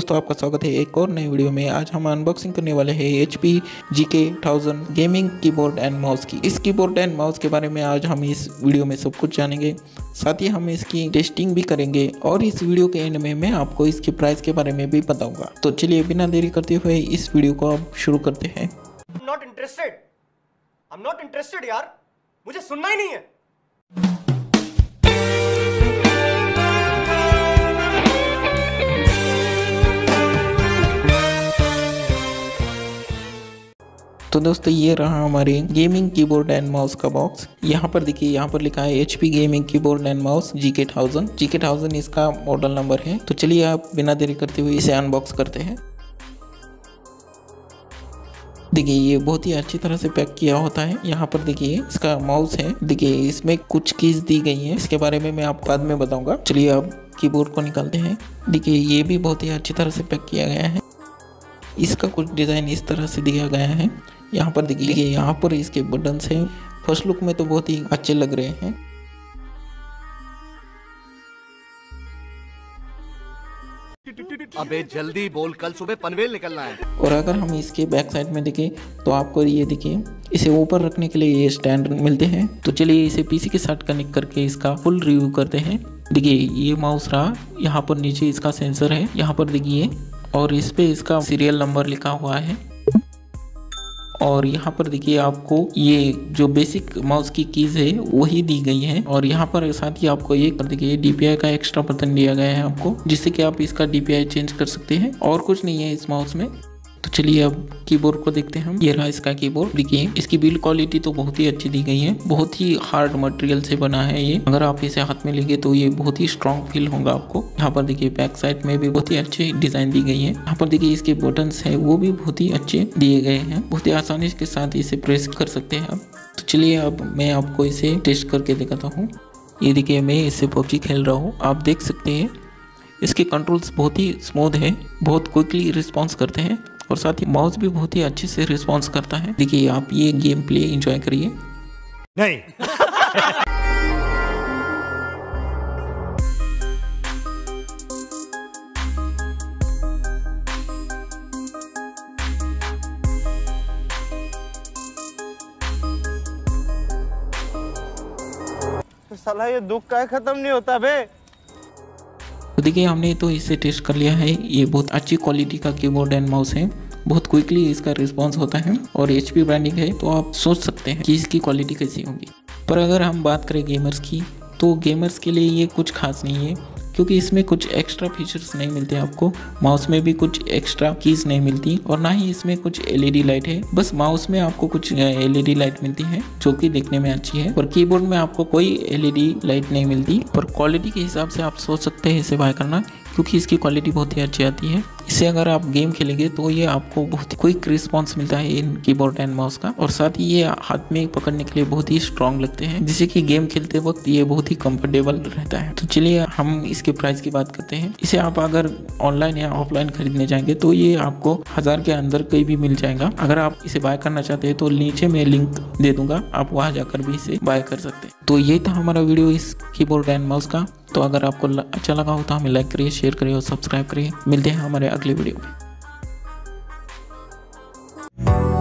दोस्तों, आपका स्वागत है एक और नई वीडियो में। आज हम अनबॉक्सिंग करने वाले हैं HP GK1000 gaming keyboard and mouse की। इस कीबोर्ड एंड माउस के बारे में आज हम इस वीडियो में सब कुछ जानेंगे, साथ ही हम इसकी टेस्टिंग भी करेंगे और इस वीडियो के एंड में मैं आपको इसके प्राइस के बारे में भी बताऊंगा। तो चलिए बिना देरी करते हुए इस वीडियो को अब शुरू करते हैं। I'm not interested यार, मुझे सुनना ही नहीं है। तो दोस्तों, ये रहा हमारे गेमिंग कीबोर्ड एंड माउस का बॉक्स। यहाँ पर देखिए, यहाँ पर लिखा है HP gaming keyboard and mouse GK1000 इसका मॉडल नंबर है। तो चलिए आप बिना देरी करते हुए इसे अनबॉक्स करते हैं। देखिए, ये बहुत ही अच्छी तरह से पैक किया होता है। यहाँ पर देखिए इसका माउस है। देखिए इसमें कुछ कीज दी गई हैं, इसके बारे में मैं आपको बाद में बताऊंगा। चलिए अब कीबोर्ड को निकालते हैं। देखिए ये भी बहुत ही अच्छी तरह से पैक किया गया है। इसका कुछ डिज़ाइन इस तरह से दिया गया है। यहाँ पर देखिए, यहाँ पर इसके बटन्स हैं। फर्स्ट लुक में तो बहुत ही अच्छे लग रहे हैं। अबे जल्दी बोल, कल सुबह पनवेल निकलना है। और अगर हम इसके बैक साइड में देखें तो आपको ये देखिए, इसे ऊपर रखने के लिए ये स्टैंड मिलते हैं। तो चलिए इसे पीसी के साथ कनेक्ट करके इसका फुल रिव्यू करते हैं। देखिए ये माउस रहा, यहाँ पर नीचे इसका सेंसर है, यहाँ पर देखिए, और इस पे इसका सीरियल नंबर लिखा हुआ है। और यहाँ पर देखिए आपको ये जो बेसिक माउस की कीज है वही दी गई है। और यहाँ पर साथ ही आपको ये देखिए DPI का एक्स्ट्रा बटन दिया गया है आपको, जिससे कि आप इसका DPI चेंज कर सकते हैं। और कुछ नहीं है इस माउस में। तो चलिए अब कीबोर्ड को देखते हैं हम। ये रहा इसका कीबोर्ड। देखिए इसकी बिल्ड क्वालिटी तो बहुत ही अच्छी दी गई है। बहुत ही हार्ड मटेरियल से बना है ये। अगर आप इसे हाथ में लेंगे तो ये बहुत ही स्ट्रॉन्ग फील होगा आपको। यहाँ पर देखिए बैक साइड में भी बहुत ही अच्छी डिजाइन दी गई है। यहाँ पर देखिए इसके बटन्स है वो भी बहुत ही अच्छे दिए गए हैं। बहुत ही आसानी के साथ इसे प्रेस कर सकते हैं आप। तो चलिए अब मैं आपको इसे टेस्ट करके दिखाता हूँ। ये देखिए मैं इससे PUBG खेल रहा हूँ, आप देख सकते हैं। इसके कंट्रोल्स बहुत ही स्मूथ है, बहुत क्विकली रिस्पॉन्स करते हैं। और साथ ही माउस भी बहुत ही अच्छे से रिस्पॉन्स करता है। देखिए आप ये गेम प्ले एंजॉय करिए। नहीं साला ये दुख का खत्म नहीं होता बे। तो देखिए हमने तो इसे टेस्ट कर लिया है। ये बहुत अच्छी क्वालिटी का कीबोर्ड एंड माउस है। बहुत क्विकली इसका रिस्पांस होता है और HP ब्रांडिंग है, तो आप सोच सकते हैं कि इसकी क्वालिटी कैसी होगी। पर अगर हम बात करें गेमर्स की, तो गेमर्स के लिए ये कुछ खास नहीं है, क्योंकि इसमें कुछ एक्स्ट्रा फीचर्स नहीं मिलते आपको। माउस में भी कुछ एक्स्ट्रा कीज नहीं मिलती और ना ही इसमें कुछ LED लाइट है। बस माउस में आपको कुछ LED लाइट मिलती है जो कि देखने में अच्छी है, और कीबोर्ड में आपको कोई LED लाइट नहीं मिलती। पर क्वालिटी के हिसाब से आप सोच सकते हैं इसे बाय करना, क्योंकि इसकी क्वालिटी बहुत ही अच्छी आती है। इससे अगर आप गेम खेलेंगे तो ये आपको बहुत ही क्विक रिस्पॉन्स मिलता है इन कीबोर्ड एंड माउस का। और साथ ही ये हाथ में पकड़ने के लिए बहुत ही स्ट्रांग लगते हैं, जिससे कि गेम खेलते वक्त ये बहुत ही कंफर्टेबल रहता है। तो चलिए हम इसके प्राइस की बात करते हैं। इसे आप अगर ऑनलाइन या ऑफलाइन खरीदने जाएंगे तो ये आपको 1000 के अंदर कहीं भी मिल जाएगा। अगर आप इसे बाय करना चाहते हैं तो नीचे में लिंक दे दूंगा, आप वहाँ जाकर भी इसे बाय कर सकते हैं। तो ये था हमारा वीडियो इस कीबोर्ड एंड माउस का। तो अगर आपको अच्छा लगा हो तो हमें लाइक करिए, शेयर करिए और सब्सक्राइब करिए। मिलते हैं हमारे अगले वीडियो में।